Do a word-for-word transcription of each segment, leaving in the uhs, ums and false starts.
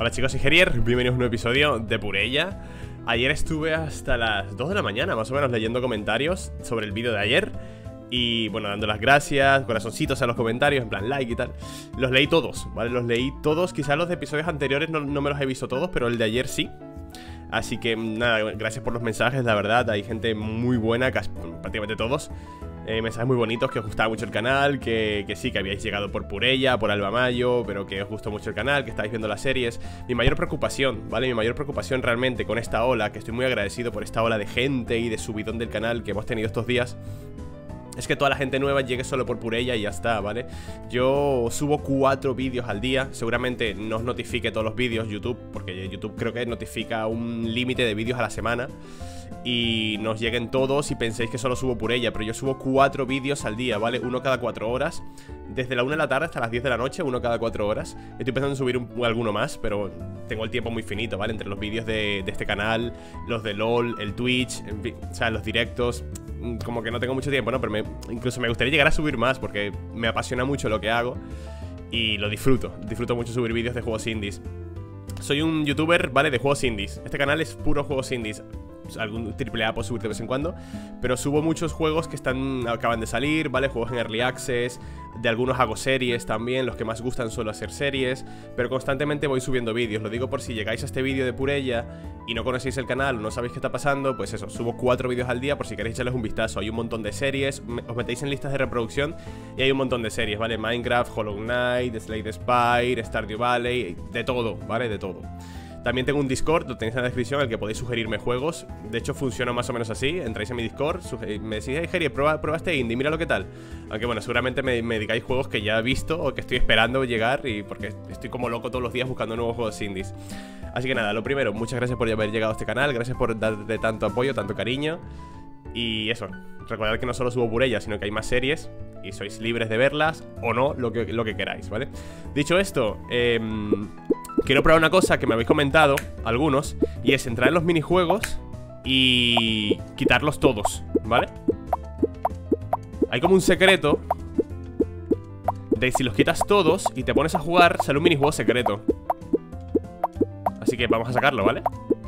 Hola chicos, soy Gerier, bienvenidos a un nuevo episodio de Purella. Ayer estuve hasta las dos de la mañana, más o menos, leyendo comentarios sobre el vídeo de ayer. Y bueno, dando las gracias, corazoncitos a los comentarios, en plan like y tal. Los leí todos, ¿vale? Los leí todos, quizás los de episodios anteriores no, no me los he visto todos, pero el de ayer sí. Así que nada, gracias por los mensajes, la verdad, hay gente muy buena, casi, prácticamente todos. Eh, mensajes muy bonitos, que os gustaba mucho el canal, que, que sí, que habíais llegado por Purella, por Alba Mayo, pero que os gustó mucho el canal, que estáis viendo las series. Mi mayor preocupación, ¿vale? Mi mayor preocupación realmente con esta ola, que estoy muy agradecido por esta ola de gente y de subidón del canal que hemos tenido estos días, es que toda la gente nueva llegue solo por Purella y ya está, ¿vale? Yo subo cuatro vídeos al día. Seguramente no os notifique todos los vídeos YouTube, porque YouTube creo que notifica un límite de vídeos a la semana y nos lleguen todos y penséis que solo subo Purella, pero yo subo cuatro vídeos al día, ¿vale? Uno cada cuatro horas. Desde la una de la tarde hasta las diez de la noche, uno cada cuatro horas. Estoy pensando en subir un, alguno más, pero tengo el tiempo muy finito, ¿vale? Entre los vídeos de, de este canal, los de LOL, el Twitch, en fin, o sea, los directos. Como que no tengo mucho tiempo, ¿no? Pero me, incluso me gustaría llegar a subir más, porque me apasiona mucho lo que hago y lo disfruto. Disfruto mucho subir vídeos de juegos indies. Soy un youtuber, ¿vale? De juegos indies. Este canal es puro juegos indies. Algún triple A puedo subir de vez en cuando, pero subo muchos juegos que están acaban de salir, ¿vale? Juegos en Early Access. De algunos hago series también. Los que más gustan suelo hacer series, pero constantemente voy subiendo vídeos. Lo digo por si llegáis a este vídeo de Purella y no conocéis el canal o no sabéis qué está pasando. Pues eso, subo cuatro vídeos al día por si queréis echarles un vistazo. Hay un montón de series, os metéis en listas de reproducción y hay un montón de series, ¿vale? Minecraft, Hollow Knight, Slay the Spire, Stardew Valley, de todo, ¿vale? De todo. También tengo un Discord, lo tenéis en la descripción, al que podéis sugerirme juegos. De hecho funciona más o menos así. Entráis en mi Discord, me decís, hey Geri, prueba, prueba este indie, mira lo que tal. Aunque bueno, seguramente me, me digáis juegos que ya he visto o que estoy esperando llegar, y porque estoy como loco todos los días buscando nuevos juegos indies. Así que nada, lo primero, muchas gracias por haber llegado a este canal. Gracias por darle tanto apoyo, tanto cariño. Y eso, recordad que no solo subo Purella, sino que hay más series y sois libres de verlas o no, lo que, lo que queráis, ¿vale? Dicho esto, eh, quiero probar una cosa que me habéis comentado algunos, y es entrar en los minijuegos y quitarlos todos, ¿vale? Hay como un secreto de si los quitas todos y te pones a jugar, sale un minijuego secreto. Así que vamos a sacarlo, ¿vale?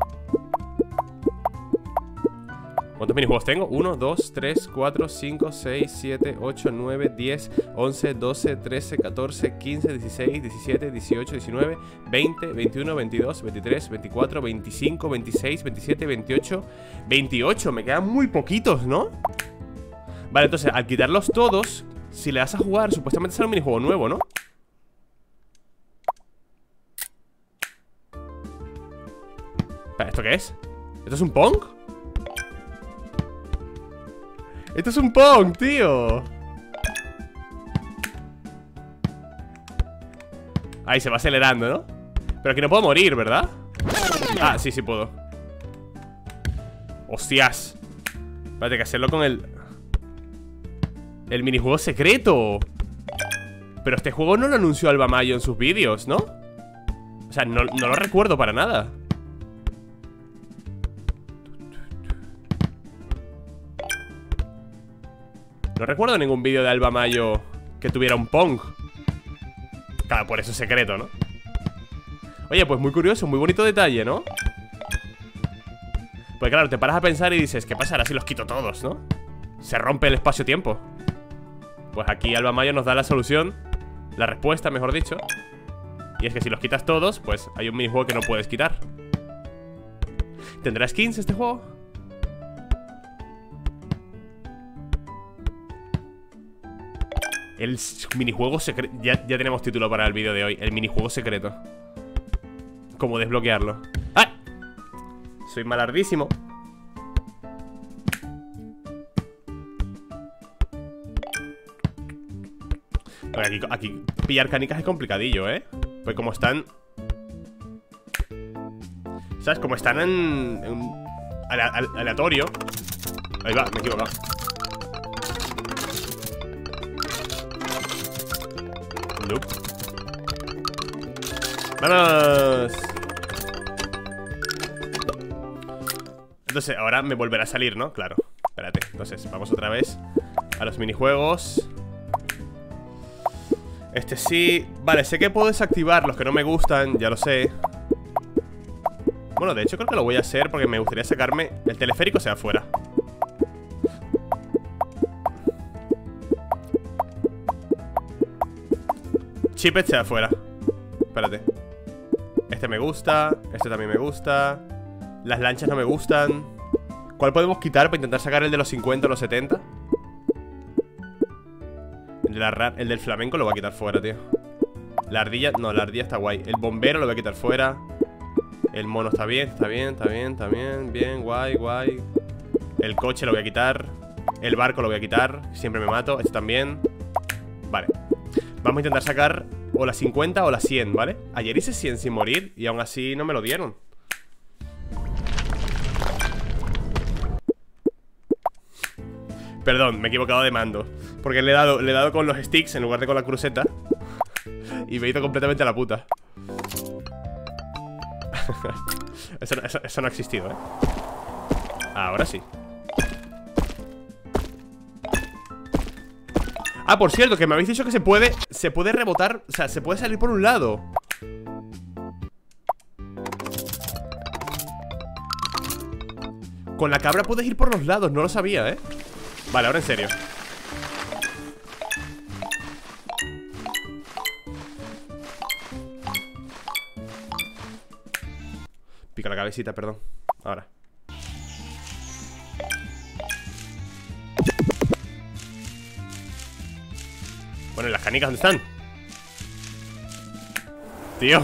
¿Cuántos minijuegos tengo? uno, dos, tres, cuatro, cinco, seis, siete, ocho, nueve, diez, once, doce, trece, catorce, quince, dieciséis, diecisiete, dieciocho, diecinueve, veinte, veintiuno, veintidós, veintitrés, veinticuatro, veinticinco, veintiséis, veintisiete, veintiocho, veintiocho. Me quedan muy poquitos, ¿no? Vale, entonces, al quitarlos todos, si le das a jugar, supuestamente sale un minijuego nuevo, ¿no? Espera, ¿esto qué es? ¿Esto es un Pong? ¡Esto es un Pong, tío! Ahí se va acelerando, ¿no? Pero aquí no puedo morir, ¿verdad? Ah, sí, sí puedo. ¡Hostias! Espérate, que hacerlo con el... El minijuego secreto. Pero este juego no lo anunció Alba Mayo en sus vídeos, ¿no? O sea, no, no lo recuerdo para nada. No recuerdo ningún vídeo de Alba Mayo que tuviera un Pong. Claro, por eso es secreto, ¿no? Oye, pues muy curioso, muy bonito detalle, ¿no? Pues claro, te paras a pensar y dices, ¿qué pasará si los quito todos, no? Se rompe el espacio-tiempo. Pues aquí Alba Mayo nos da la solución, la respuesta, mejor dicho. Y es que si los quitas todos, pues hay un minijuego que no puedes quitar. ¿Tendrá skins este juego? El minijuego secreto. Ya, ya tenemos título para el vídeo de hoy. El minijuego secreto. ¿Cómo desbloquearlo? ¡Ah! Soy malardísimo. Pero aquí, aquí pillar canicas es complicadillo, ¿eh? Pues como están... ¿Sabes? Como están en... en aleatorio. Ahí va, me he equivocado. Loop. ¡Vámonos! Entonces, ahora me volverá a salir, ¿no? Claro, espérate. Entonces, vamos otra vez a los minijuegos. Este sí. Vale, sé que puedo desactivar los que no me gustan, ya lo sé. Bueno, de hecho creo que lo voy a hacer porque me gustaría sacarme el teleférico sea afuera. Chipet sea afuera. Espérate. Este me gusta, este también me gusta. Las lanchas no me gustan. ¿Cuál podemos quitar para intentar sacar el de los cincuenta o los setenta? El, de la el del flamenco lo voy a quitar fuera, tío. La ardilla, no, la ardilla está guay. El bombero lo voy a quitar fuera. El mono está bien, está bien, está bien, está bien. Bien, guay, guay. El coche lo voy a quitar. El barco lo voy a quitar. Siempre me mato, este también. Vale. Vamos a intentar sacar o las cincuenta o las cien, ¿vale? Ayer hice cien sin morir y aún así no me lo dieron. Perdón, me he equivocado de mando. Porque le he dado, le he dado con los sticks en lugar de con la cruceta. Y me he ido completamente a la puta. eso, eso, eso no ha existido, ¿eh? Ahora sí. Ah, por cierto, que me habéis dicho que se puede Se puede rebotar, o sea, se puede salir por un lado. Con la cabra puedes ir por los lados, no lo sabía, ¿eh? Vale, ahora en serio. Pica la cabecita, perdón. Ahora. Bueno, ¿y las canicas dónde están? Tío.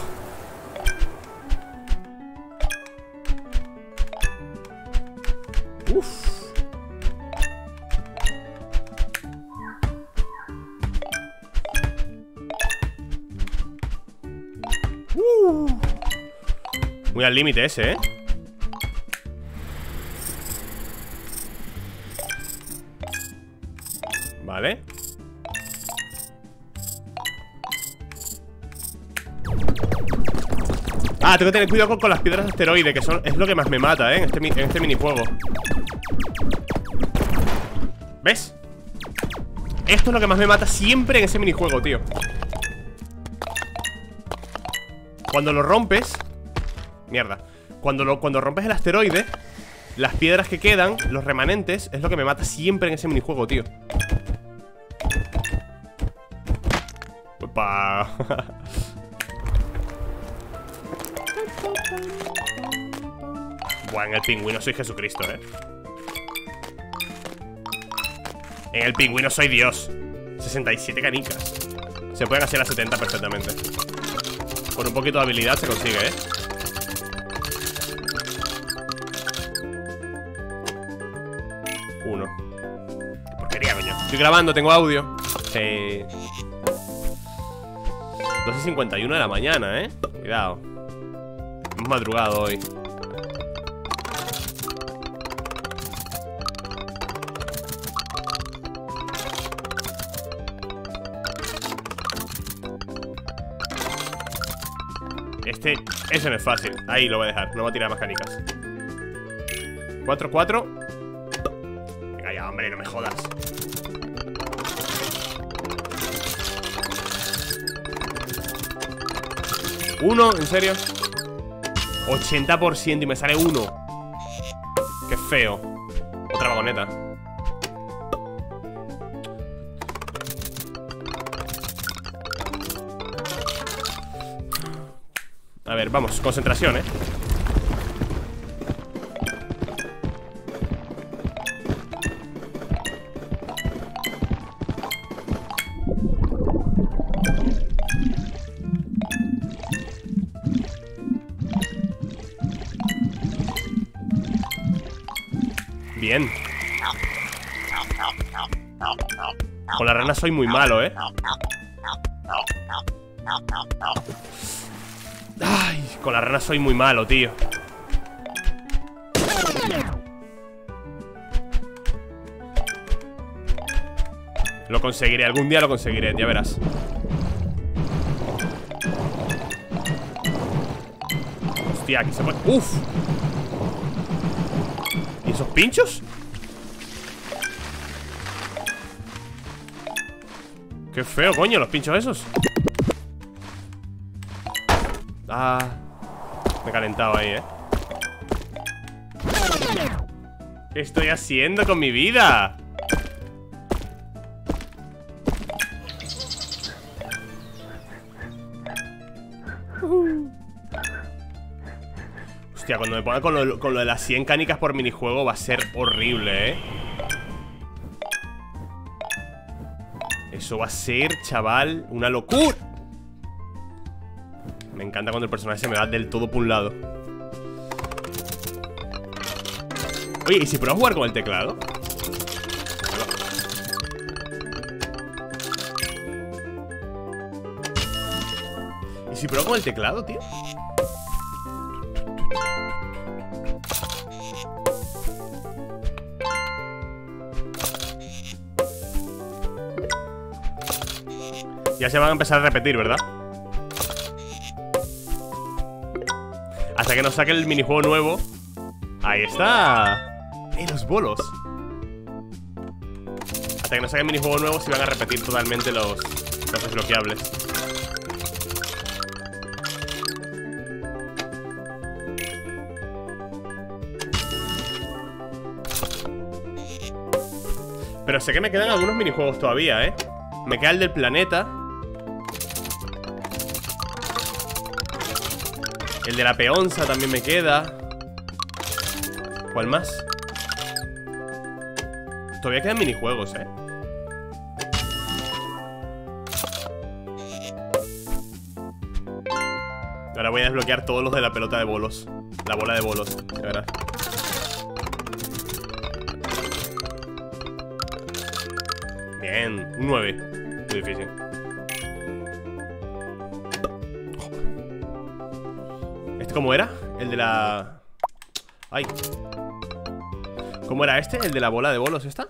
Uf. Uh. Muy al límite ese, ¿eh? Vale. Ah, tengo que tener cuidado con, con las piedras de asteroide, que son, es lo que más me mata, ¿eh? En este, en este minijuego. ¿Ves? Esto es lo que más me mata siempre en ese minijuego, tío. Cuando lo rompes... Mierda. Cuando, lo, cuando rompes el asteroide, las piedras que quedan, los remanentes, es lo que me mata siempre en ese minijuego, tío. Opa. Buah, en el pingüino soy Jesucristo, eh. En el pingüino soy Dios. sesenta y siete canicas. Se pueden hacer a setenta perfectamente. Con un poquito de habilidad se consigue, eh. Uno. Qué porquería, coño. Estoy grabando, tengo audio. Sí. doce cincuenta y uno de la mañana, eh. Cuidado. Hemos madrugado hoy. Este, ese no es fácil. Ahí lo voy a dejar, no voy a tirar más canicas. Cuatro, cuatro. Venga ya, hombre, no me jodas. Uno, ¿en serio? ochenta por ciento y me sale uno. Qué feo. Otra vagoneta. A ver, vamos, concentración, eh. Bien. Con la rana soy muy malo, eh. Ay, con la rana soy muy malo, tío. Lo conseguiré, algún día lo conseguiré, ya verás. Hostia, aquí se puede... ¡Uf! ¿Y esos pinchos? Qué feo, coño, los pinchos esos. Ah, me he calentado ahí, eh. ¿Qué estoy haciendo con mi vida? Hostia, cuando me ponga con lo, con lo de las cien canicas por minijuego va a ser horrible, ¿eh? Eso va a ser, chaval, una locura. Me encanta cuando el personaje se me va del todo por un lado. Oye, ¿y si pruebo a jugar con el teclado? ¿Y si pruebo con el teclado, tío? Ya se van a empezar a repetir, ¿verdad? Hasta que nos saque el minijuego nuevo. Ahí está. ¡Eh, los bolos! Hasta que nos saque el minijuego nuevo se van a repetir totalmente los, los desbloqueables. Pero sé que me quedan algunos minijuegos todavía, ¿eh? Me queda el del planeta. El de la peonza también me queda. ¿Cuál más? Todavía quedan minijuegos, eh. Ahora voy a desbloquear todos los de la pelota de bolos. La bola de bolos, de verdad. Bien, un nueve. Muy difícil. ¿Este cómo era? El de la... Ay. ¿Cómo era este? ¿El de la bola de bolos esta?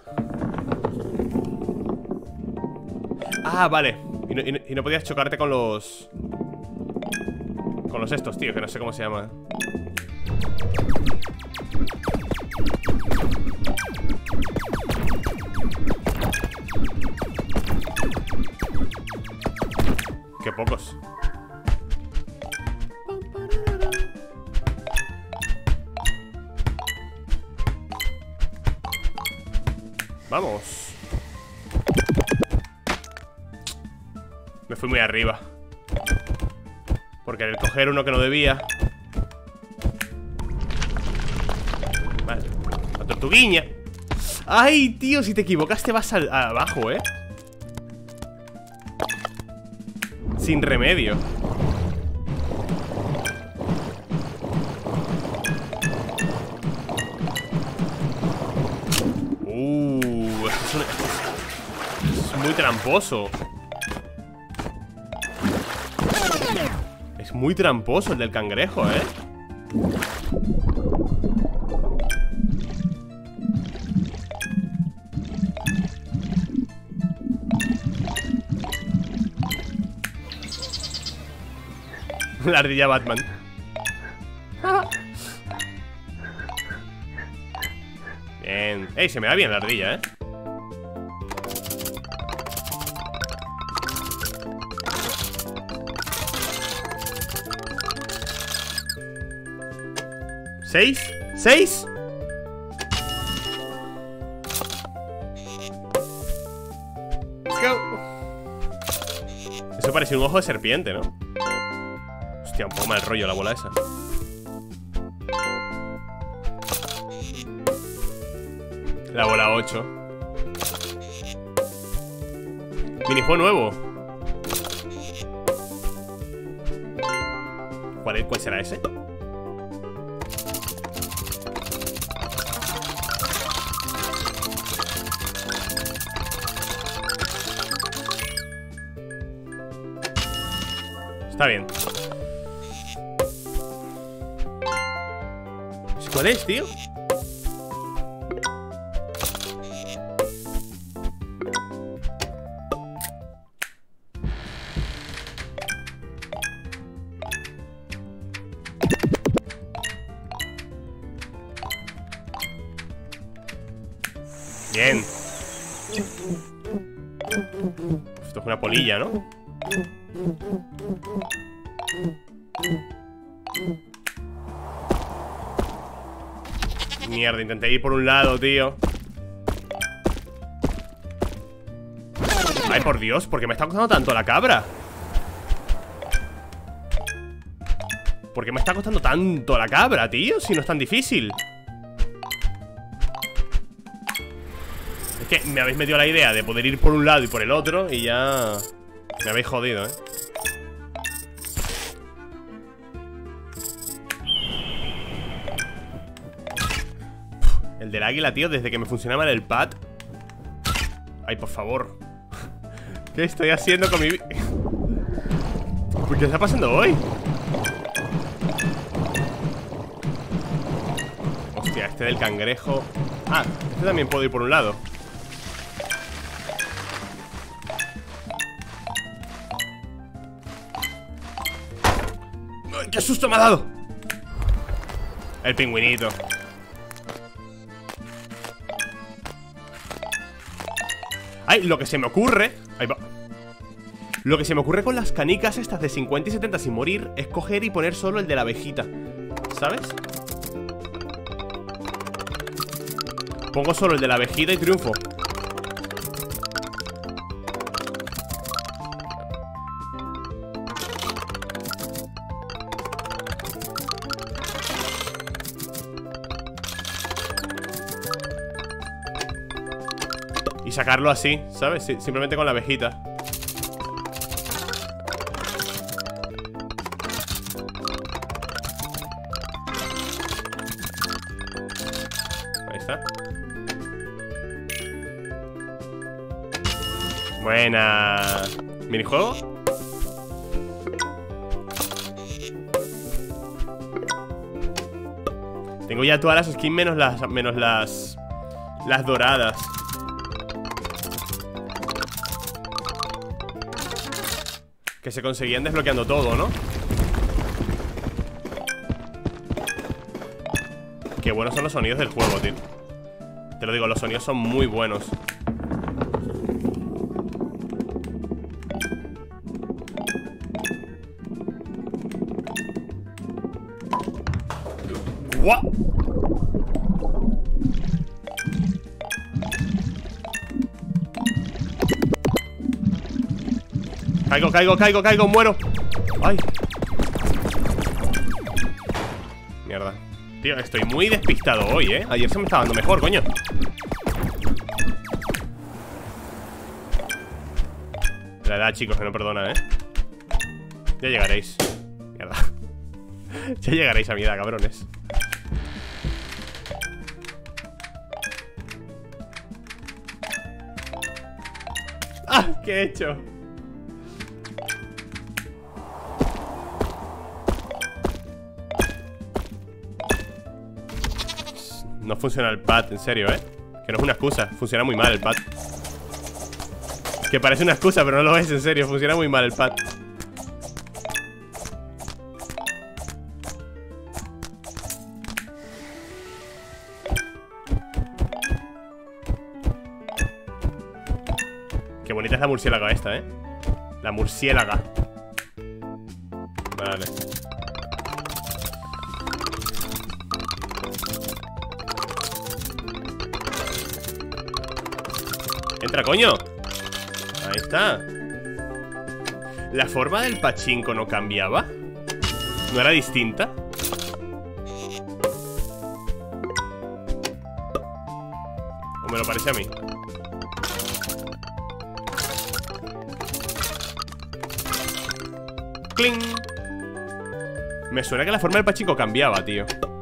Ah, vale. Y no, y no, y no podías chocarte con los... Con los estos, tío, que no sé cómo se llama. Qué pocos. Vamos. Me fui muy arriba por querer coger uno que no debía. Vale. La tortuguiña. Ay, tío, si te equivocas te vas al, abajo, eh. Sin remedio. Uh, esto es, un, esto es, es muy tramposo. Es muy tramposo el del cangrejo, ¿eh? La ardilla Batman. Bien. Ey, se me va bien la ardilla, ¿eh? ¿Seis? ¿Seis? Let's go. Eso parece un ojo de serpiente, ¿no? Hostia, un poco mal rollo la bola esa. La bola ocho. Minijuego nuevo. ¿Cuál, es, ¿Cuál será ese? Está bien. ¿Cuál es, tío? Bien. Esto es una polilla, ¿no? Mierda, intenté ir por un lado, tío. Ay, por Dios, ¿por qué me está costando tanto la cabra? ¿Por qué me está costando tanto la cabra, tío? Si no es tan difícil. Es que me habéis metido la idea de poder ir por un lado y por el otro y ya me habéis jodido, ¿eh? El del águila, tío, desde que me funcionaba el pad. Ay, por favor. ¿Qué estoy haciendo con mi vida? ¿Qué está pasando hoy? Hostia, este del cangrejo. Ah, este también puedo ir por un lado. ¡Ay, qué susto me ha dado! El pingüinito. Ay, lo que se me ocurre. Ahí va. Lo que se me ocurre con las canicas estas de cincuenta y setenta sin morir es coger y poner solo el de la abejita, ¿sabes? Pongo solo el de la abejita y triunfo. Y sacarlo así, ¿sabes? Sí, simplemente con la abejita. Ahí está. Buena. ¿Minijuego? Tengo ya todas las skins menos las menos las las doradas. Que se conseguían desbloqueando todo, ¿no? Qué buenos son los sonidos del juego, tío. Te lo digo, los sonidos son muy buenos. ¡Guau! Caigo, caigo, caigo, caigo, muero. Ay. Mierda. Tío, estoy muy despistado hoy, ¿eh? Ayer se me estaba dando mejor, coño. La edad, chicos, que no perdona, ¿eh? Ya llegaréis. Mierda. Ya llegaréis a mi edad, cabrones. ¡Ah! ¿Qué he hecho? No funciona el pad, en serio, ¿eh? Que no es una excusa, funciona muy mal el pad. Que parece una excusa, pero no lo es, en serio. Funciona muy mal el pad. Qué bonita es la murciélaga esta, ¿eh? La murciélaga. Vale. ¡Entra, coño! Ahí está. ¿La forma del pachinko no cambiaba? ¿No era distinta? ¿O me lo parece a mí? ¡Cling! Me suena que la forma del pachinko cambiaba, tío.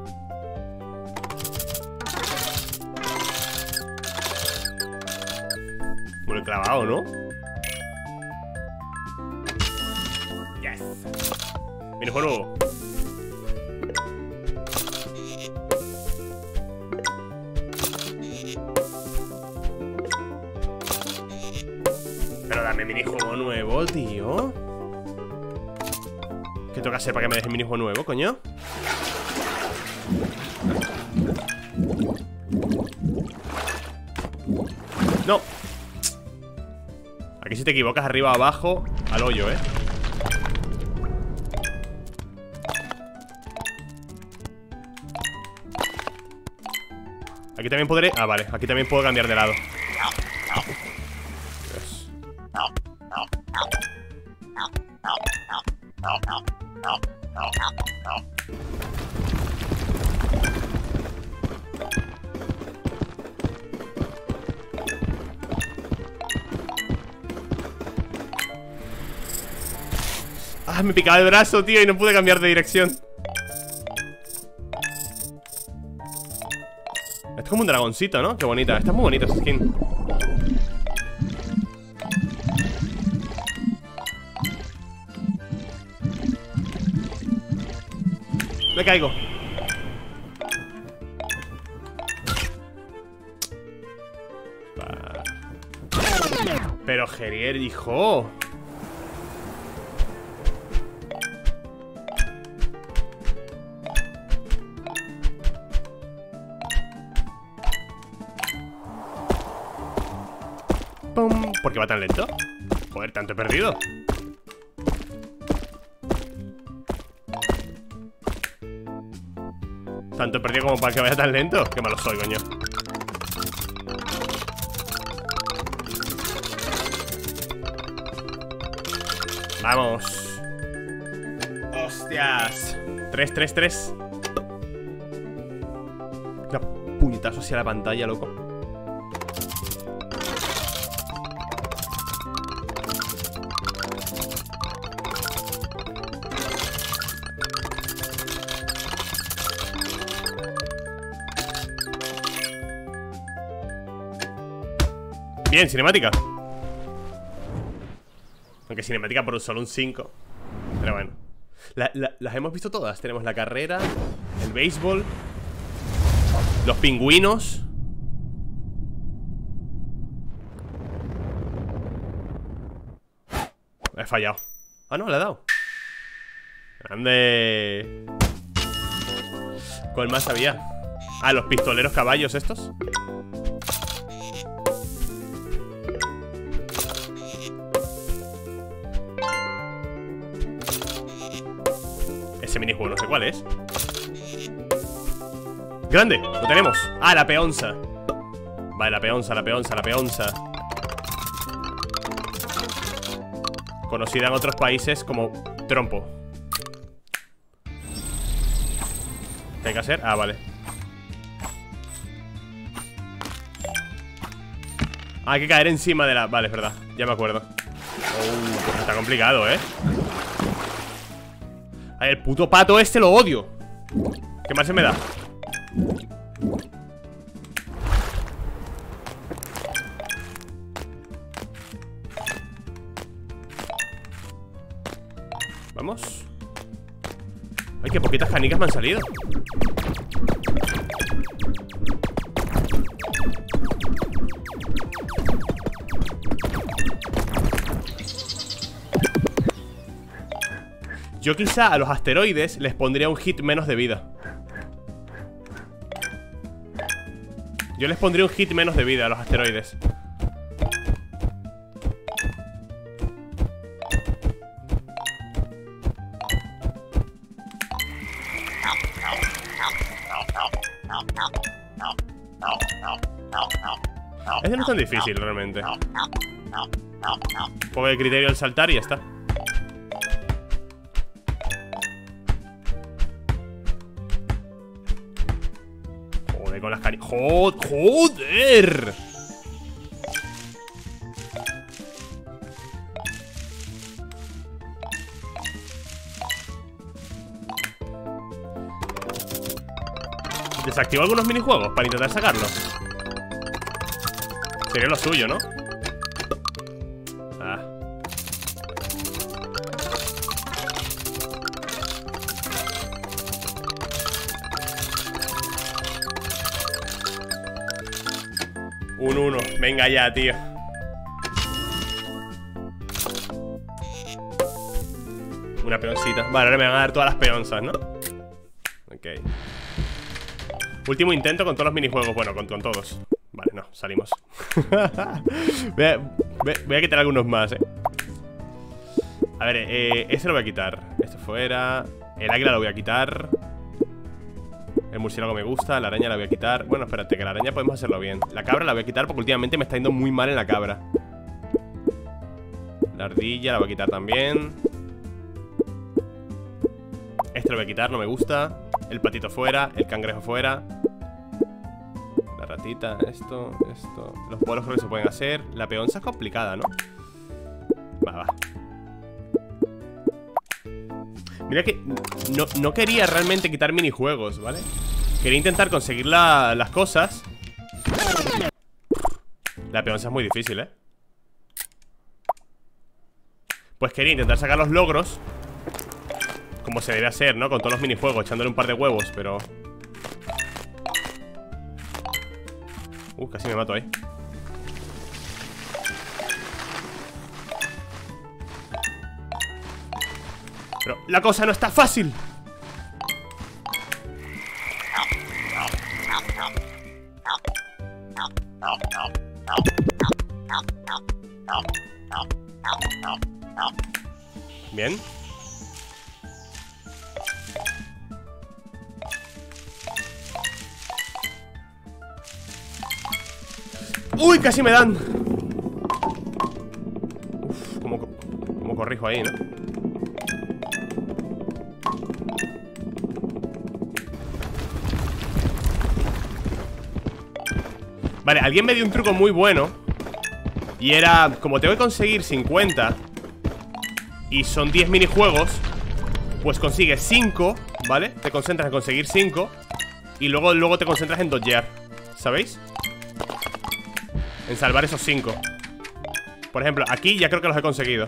Muy clavado, ¿no? Yes. Minijuego. Pero dame minijuego nuevo, tío. ¿Qué tengo que hacer para que me deje minijuego nuevo, coño? No. Aquí si te equivocas arriba o abajo, al hoyo, ¿eh? Aquí también podré... Ah, vale, aquí también puedo cambiar de lado. Dios. Ah, me picaba el brazo, tío, y no pude cambiar de dirección. Esto es como un dragoncito, ¿no? Qué bonita, esta es muy bonita esa skin. Me caigo. Pero Gerier, hijo. Pum. ¿Por qué va tan lento? Joder, tanto he perdido. Tanto he perdido como para que vaya tan lento. Qué malo soy, coño. Vamos. Hostias. Tres, tres, tres. Qué puñetazo hacia la pantalla, loco. Bien, cinemática. Aunque cinemática por solo un cinco. Pero bueno, la, la, las hemos visto todas. Tenemos la carrera, el béisbol, los pingüinos. He fallado. Ah, no, le he dado. Grande. ¿Cuál más había? Ah, los pistoleros caballos estos. Ese minijuego no sé cuál es. ¡Grande! Lo tenemos. Ah, la peonza. Vale, la peonza, la peonza, la peonza. Conocida en otros países como trompo. ¿Qué hay que hacer? Ah, vale. Ah, hay que caer encima de la... Vale, es verdad, ya me acuerdo. Oh, pues está complicado, ¿eh? Ay, el puto pato este lo odio. ¿Qué más se me da? Vamos. Ay, qué poquitas canicas me han salido. Yo quizá a los asteroides les pondría un hit menos de vida. Yo les pondría un hit menos de vida a los asteroides. Ese no es tan difícil realmente. Pongo el criterio al saltar y ya está. Con las canicas. ¡Joder! Desactivo algunos minijuegos para intentar sacarlos. Sería lo suyo, ¿no? Ah. Un uno, venga ya, tío. Una peoncita. Vale, ahora me van a dar todas las peonzas, ¿no? Ok. Último intento con todos los minijuegos. Bueno, con, con todos. Vale, no, salimos. voy, a, voy a quitar algunos más, eh. A ver, eh, este lo voy a quitar. Este fuera. El águila lo voy a quitar. El murciélago me gusta, la araña la voy a quitar. Bueno, espérate, que la araña podemos hacerlo bien. La cabra la voy a quitar porque últimamente me está yendo muy mal en la cabra. La ardilla la voy a quitar también. Este lo voy a quitar, no me gusta. El patito fuera, el cangrejo fuera. La ratita, esto, esto. Los bolos creo que se pueden hacer. La peonza es complicada, ¿no? Va, va. Mira que no, no quería realmente quitar minijuegos, ¿vale? Quería intentar conseguir la, las cosas. La peonza es muy difícil, ¿eh? Pues quería intentar sacar los logros como se debe hacer, ¿no? Con todos los minijuegos, echándole un par de huevos, pero... Uh, casi me mato ahí. Pero la cosa no está fácil. Bien. ¡Uy! Casi me dan. Uf, ¿cómo, cómo corrijo ahí, no? Vale, alguien me dio un truco muy bueno. Y era, como tengo que conseguir cincuenta y son diez minijuegos, pues consigues cinco, ¿vale? Te concentras en conseguir cinco y luego, luego te concentras en dodgear, ¿sabéis? En salvar esos cinco. Por ejemplo, aquí ya creo que los he conseguido.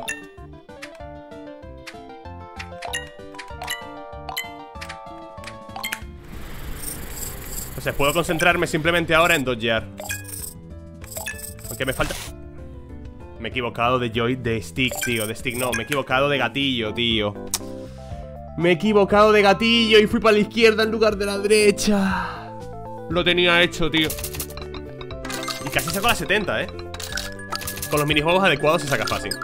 O sea, puedo concentrarme simplemente ahora en dodgear. Aunque me falta... Me he equivocado de joy, de stick, tío. De stick no, me he equivocado de gatillo, tío. Me he equivocado de gatillo y fui para la izquierda en lugar de la derecha. Lo tenía hecho, tío. Y casi saco las setenta, eh. Con los minijuegos adecuados se saca fácil.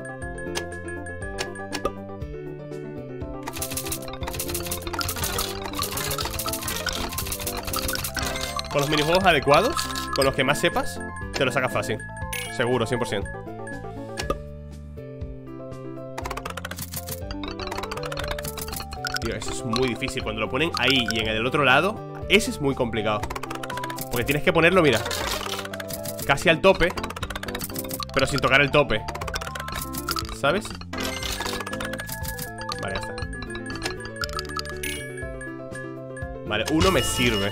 Con los minijuegos adecuados, con los que más sepas, te lo sacas fácil. Seguro, cien por ciento. Tío, eso es muy difícil. Cuando lo ponen ahí y en el otro lado, ese es muy complicado. Porque tienes que ponerlo, mira, casi al tope, pero sin tocar el tope, ¿sabes? Vale, ya está. Vale, uno me sirve.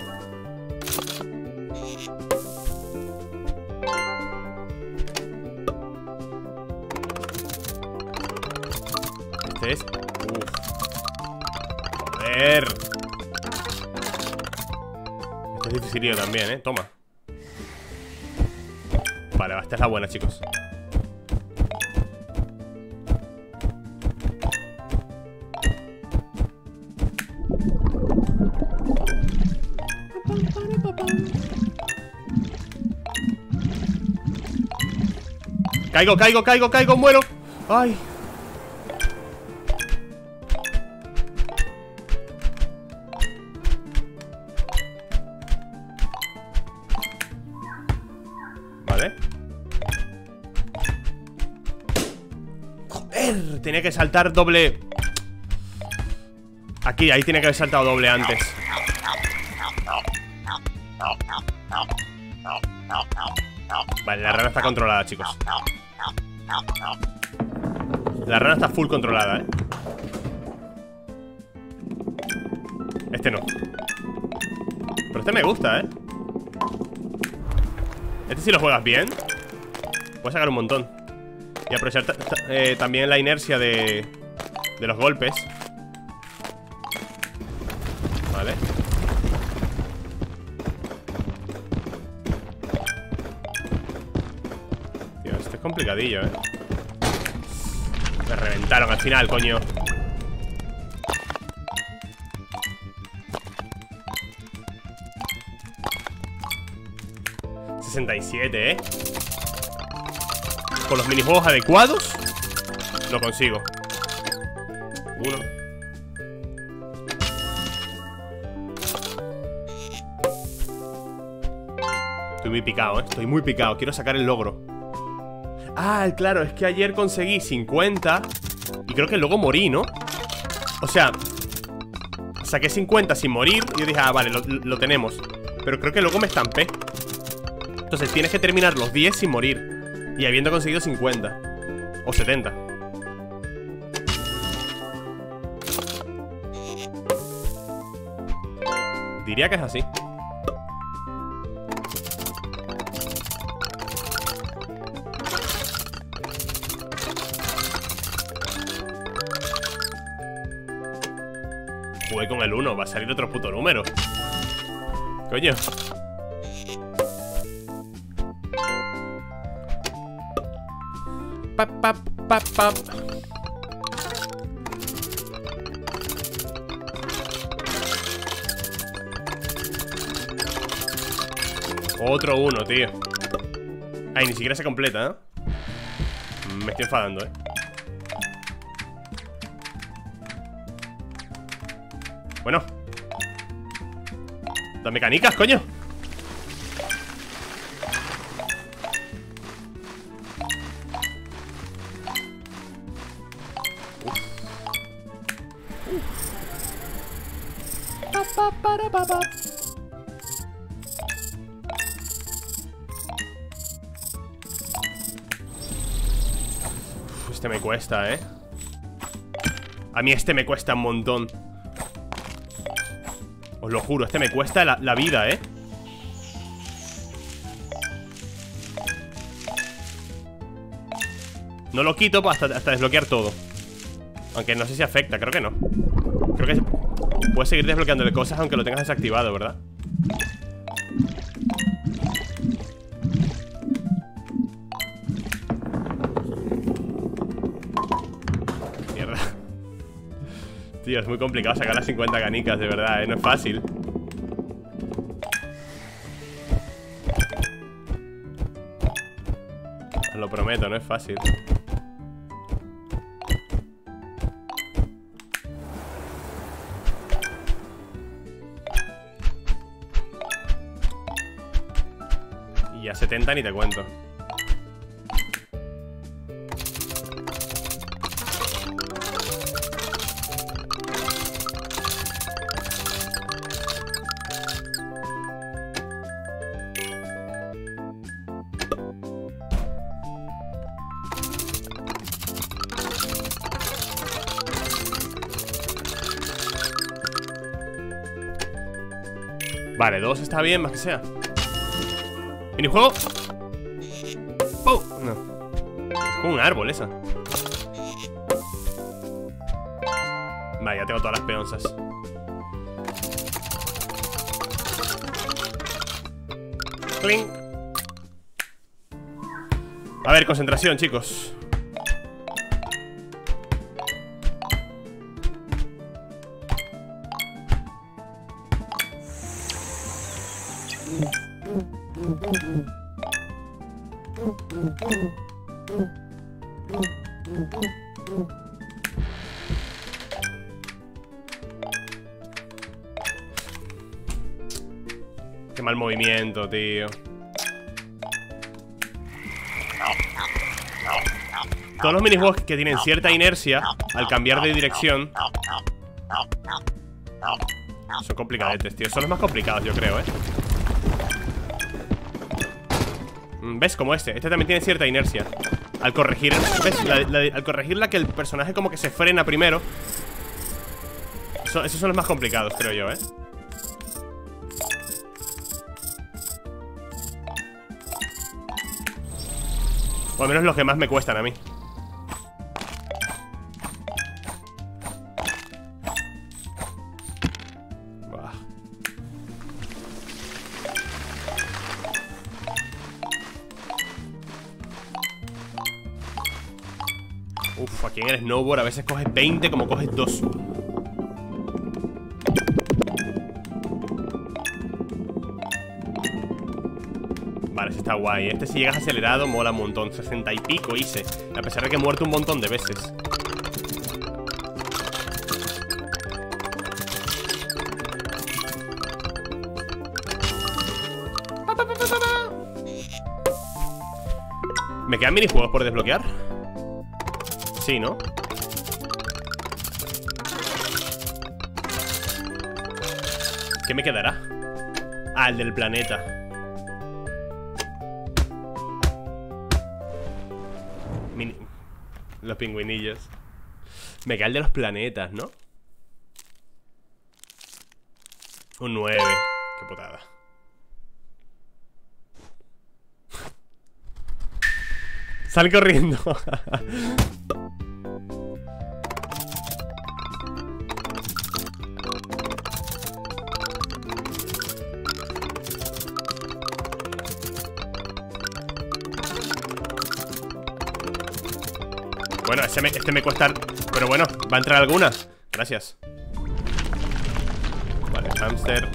Este es... Uf. Joder. Esto es dificilillo también, ¿eh? Toma. Vale, esta es la buena, chicos. Caigo, caigo, caigo, caigo, muero. Ay. Vale. Joder, tenía que saltar doble. Aquí, ahí tiene que haber saltado doble antes. Vale, la rana está controlada, chicos. La rana está full controlada, eh. Este no. Pero este me gusta, eh. Este si lo juegas bien puedes sacar un montón. Y aprovechar eh, también la inercia de, de los golpes. Vale. Tío, este es complicadillo, eh. Me reventaron al final, coño. sesenta y siete, eh. Con los minijuegos adecuados lo consigo. Uno. muy picado, ¿eh? Estoy muy picado, quiero sacar el logro. Ah, claro, es que ayer conseguí cincuenta y creo que luego morí, ¿no? O sea, saqué cincuenta sin morir y yo dije, ah, vale, lo, lo tenemos. Pero creo que luego me estampé. Entonces tienes que terminar los diez sin morir y habiendo conseguido cincuenta o setenta. Diría que es así. Jugué con el uno, va a salir otro puto número. Coño. Pap, pap, pap, pap. Otro uno, tío. Ay, ni siquiera se completa, ¿eh? Me estoy enfadando, ¿eh? Bueno. Dame canicas, coño. Uf. Uf. Pa, pa, para, pa, pa. Uf, este me cuesta, ¿eh? A mí este me cuesta un montón. Os lo juro, este me cuesta la, la vida, ¿eh? No lo quito hasta, hasta desbloquear todo. Aunque no sé si afecta, creo que no. Creo que puedes seguir desbloqueándole cosas aunque lo tengas desactivado, ¿verdad? Mierda. Tío, es muy complicado sacar las cincuenta canicas, de verdad, ¿eh? No es fácil. Os lo prometo, no es fácil. Y a setenta ni te cuento. Vale, dos está bien, más que sea. ¿Minijuego? ¡Oh! No. Es como un árbol esa. Vale, ya tengo todas las peonzas. Clink. A ver, concentración, chicos. Qué mal movimiento, tío. Todos los minijuegos que tienen cierta inercia al cambiar de dirección son complicadetes, tío. Son los más complicados, yo creo, ¿eh? ¿Ves? Como este. Este también tiene cierta inercia. Al corregir, ¿ves? La, la, al corregirla que el personaje como que se frena primero. Eso, esos son los más complicados, creo yo, ¿eh? O al menos los que más me cuestan a mí. Buah. Uf, aquí en el snowboard a veces coges veinte como coges dos. Vale, ese está guay. Este si llegas acelerado mola un montón. sesenta y pico hice, a pesar de que he muerto un montón de veces. ¿Me quedan minijuegos por desbloquear? Sí, ¿no? ¿Qué me quedará? Ah, el del planeta. Mini... Los pingüinillos. Me queda el de los planetas, ¿no? Un nueve. Qué putada. Sal corriendo. Bueno, este me, este me cuesta. Pero bueno, va a entrar alguna. Gracias. Vale, hámster.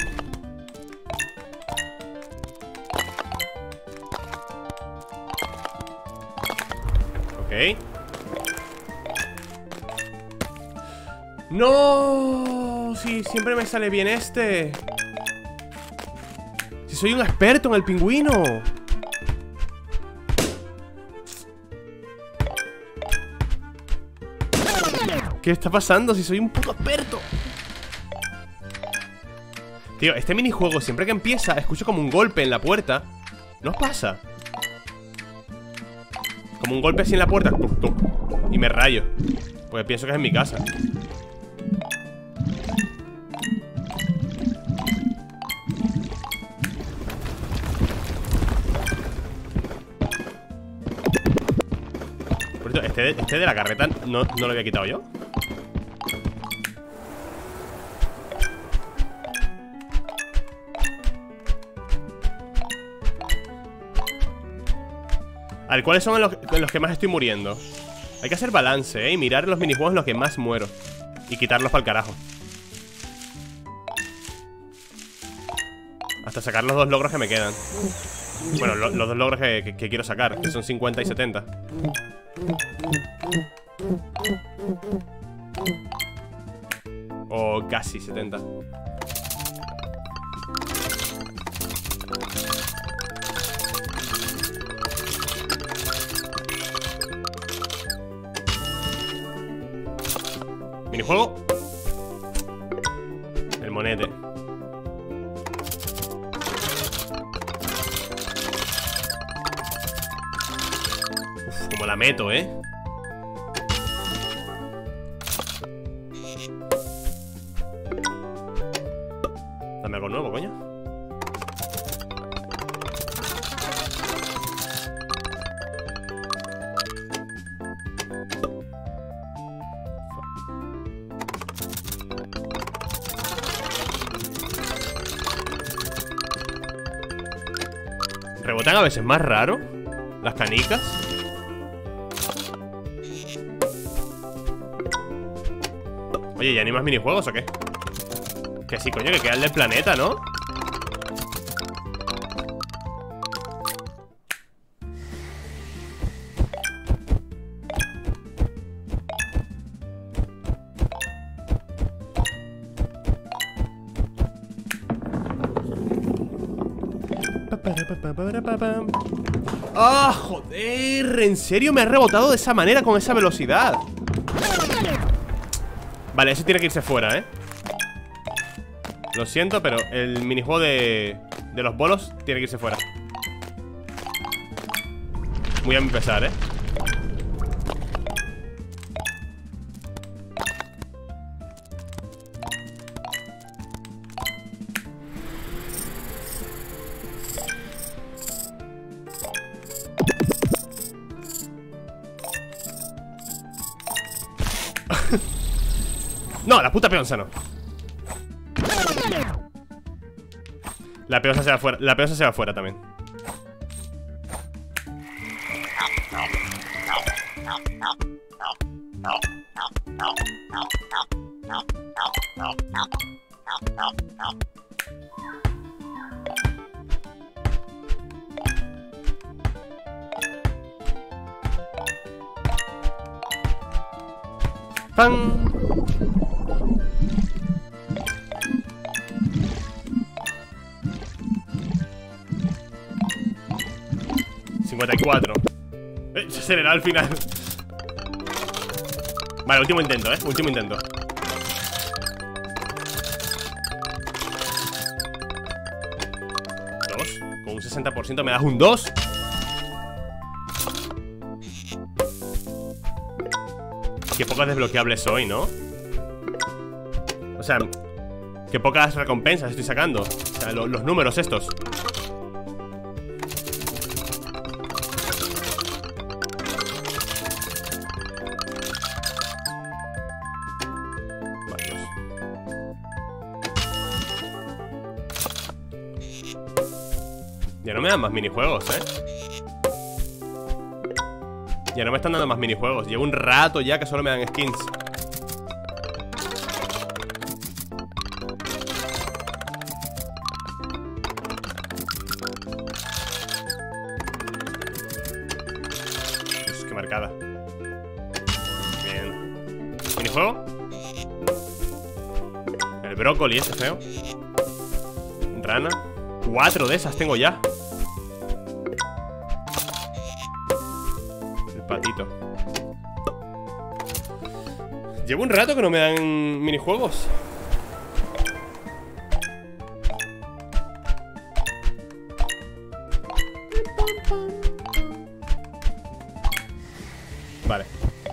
Ok. ¡No! Sí, siempre me sale bien este. Si soy un experto en el pingüino. ¿Qué está pasando? Si soy un puto experto. Tío, este minijuego siempre que empieza escucho como un golpe en la puerta. ¿No os pasa? Como un golpe así en la puerta. Y me rayo. Porque pienso que es en mi casa. Por cierto, este, este de la carreta no, no lo había quitado yo. A ver, ¿cuáles son los, los que más estoy muriendo? Hay que hacer balance, ¿eh? Y mirar los minijuegos en los que más muero. Y quitarlos para el carajo. Hasta sacar los dos logros que me quedan. Bueno, lo, los dos logros que, que, que quiero sacar, que son cincuenta y setenta. O casi setenta. Minijuego. El monete. Uf, como la meto, ¿eh? Dame algo nuevo, coño. Rebotan a veces más raro las canicas. Oye, ¿ya ni más minijuegos o qué? Que sí, coño, que queda el del planeta, ¿no? ¡Ah, joder! ¿En serio me ha rebotado de esa manera, con esa velocidad? Vale, ese tiene que irse fuera, ¿eh? Lo siento, pero el minijuego de, de los bolos tiene que irse fuera. Muy a mi pesar, ¿eh? No, la puta peonza no. La peonza se va fuera. La peonza se va fuera también. ¡Pam! cincuenta y cuatro. Eh, se aceleró al final. Vale, último intento, eh, último intento. Dos, con un sesenta por ciento me das un dos. Qué pocas desbloqueables soy, ¿no? O sea, qué pocas recompensas estoy sacando. O sea, lo, los números estos. Vale, ya no me dan más minijuegos, ¿eh? Ya no me están dando más minijuegos. Llevo un rato ya que solo me dan skins. Uf, qué marcada. Bien. ¿Minijuego? El brócoli ese feo. Rana. Cuatro de esas tengo ya. Patito. Llevo un rato que no me dan minijuegos. Vale.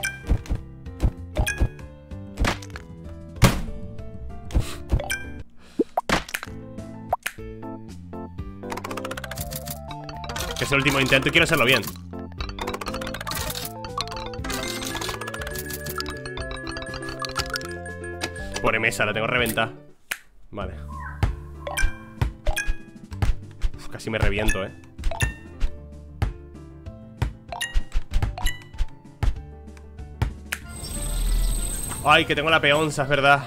Que es el último intento y quiero hacerlo bien. Pobre mesa, la tengo reventada. Vale. Uf, casi me reviento, eh. Ay, que tengo la peonza, es verdad.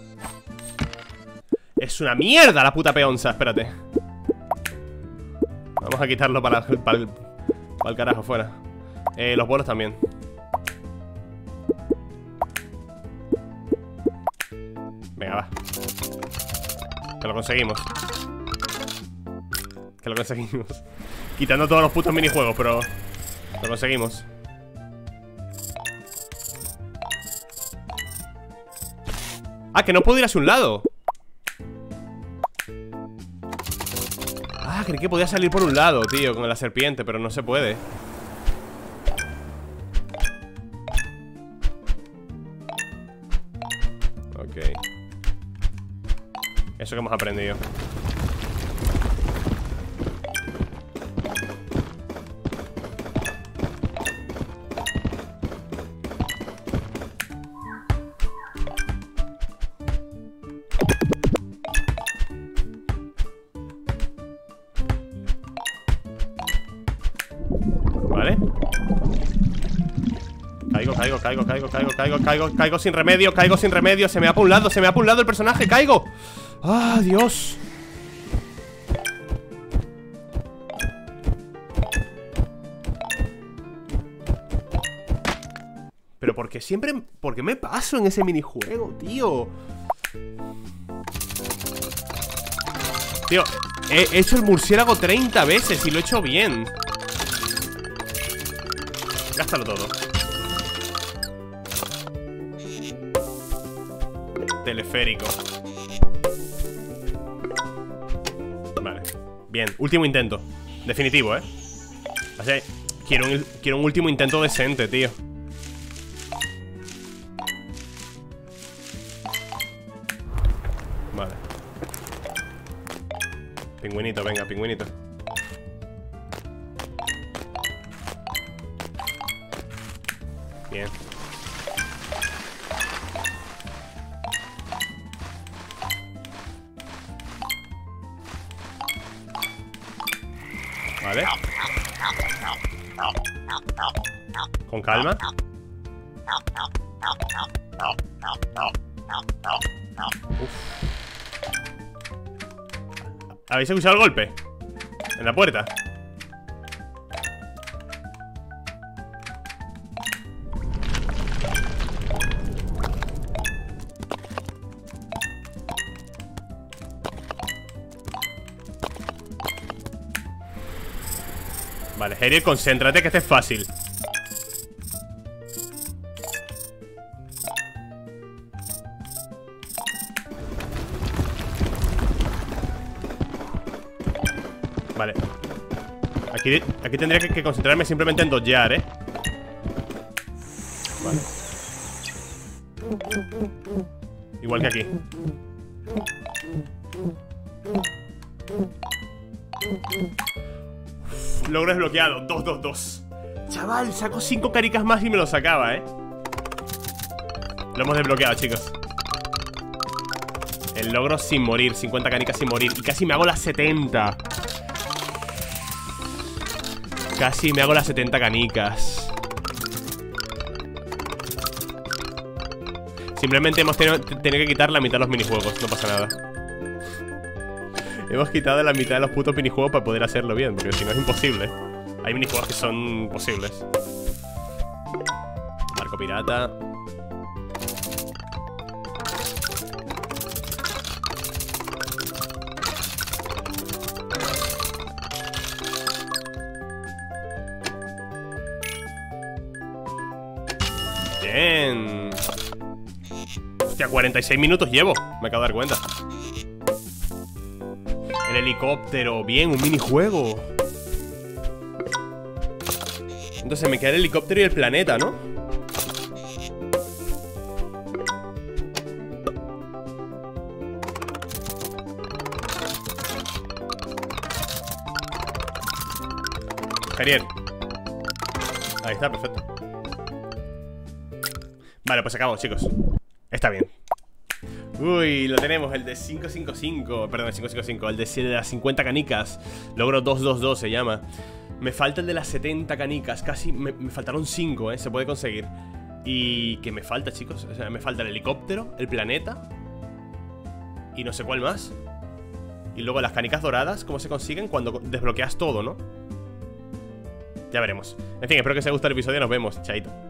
Es una mierda la puta peonza, espérate. Vamos a quitarlo para, para, el, para el carajo, fuera. eh, Los bolos también. Venga, va. Que lo conseguimos. Que lo conseguimos. Quitando todos los putos minijuegos, pero lo conseguimos. Ah, que no puedo ir hacia un lado. Ah, creí que podía salir por un lado, tío, con la serpiente, pero no se puede. Ok. Eso que hemos aprendido. Vale. Caigo, caigo, caigo, caigo, caigo, caigo, caigo, caigo sin remedio, caigo sin remedio. Se me va para un lado, se me va para un lado el personaje, caigo. ¡Ah, Dios! Pero ¿por qué siempre... ¿Por qué me paso en ese minijuego, tío? Tío, he hecho el murciélago treinta veces y lo he hecho bien. Gástalo todo. Teleférico. Vale. Bien, último intento. Definitivo, ¿eh? O sea, quiero un, quiero un último intento decente, tío. Vale. Pingüinito, venga, pingüinito. Bien. Vale. Con calma. Uf. ¿Habéis escuchado el golpe? En la puerta. Vale, Ariel, concéntrate que este es fácil. Aquí, aquí tendría que, que concentrarme simplemente en dodgear, ¿eh? Vale. Igual que aquí. Uf, logro desbloqueado, dos, dos, dos. Chaval, saco cinco caricas más y me lo sacaba, ¿eh? Lo hemos desbloqueado, chicos. El logro sin morir, cincuenta canicas sin morir. Y casi me hago las setenta. Casi me hago las setenta canicas. Simplemente hemos tenido, tenido que quitar la mitad de los minijuegos. No pasa nada. Hemos quitado la mitad de los putos minijuegos para poder hacerlo bien, porque si no es imposible. Hay minijuegos que son posibles. Barco pirata. Bien. Hostia, cuarenta y seis minutos llevo. Me acabo de dar cuenta. El helicóptero. Bien, un minijuego. Entonces me queda el helicóptero y el planeta, ¿no? Javier. Ahí está, perfecto. Vale, pues acabamos, chicos. Está bien. Uy, lo tenemos, el de cinco cinco cinco. Perdón, el cinco cinco cinco, el de las cincuenta canicas. Logro dos dos dos se llama. Me falta el de las setenta canicas. Casi, me, me faltaron cinco, eh, se puede conseguir. Y ¿qué me falta, chicos? O sea, me falta el helicóptero, el planeta y no sé cuál más. Y luego las canicas doradas, ¿cómo se consiguen? Cuando desbloqueas todo, ¿no? Ya veremos. En fin, espero que os haya gustado el episodio. Nos vemos, chaito.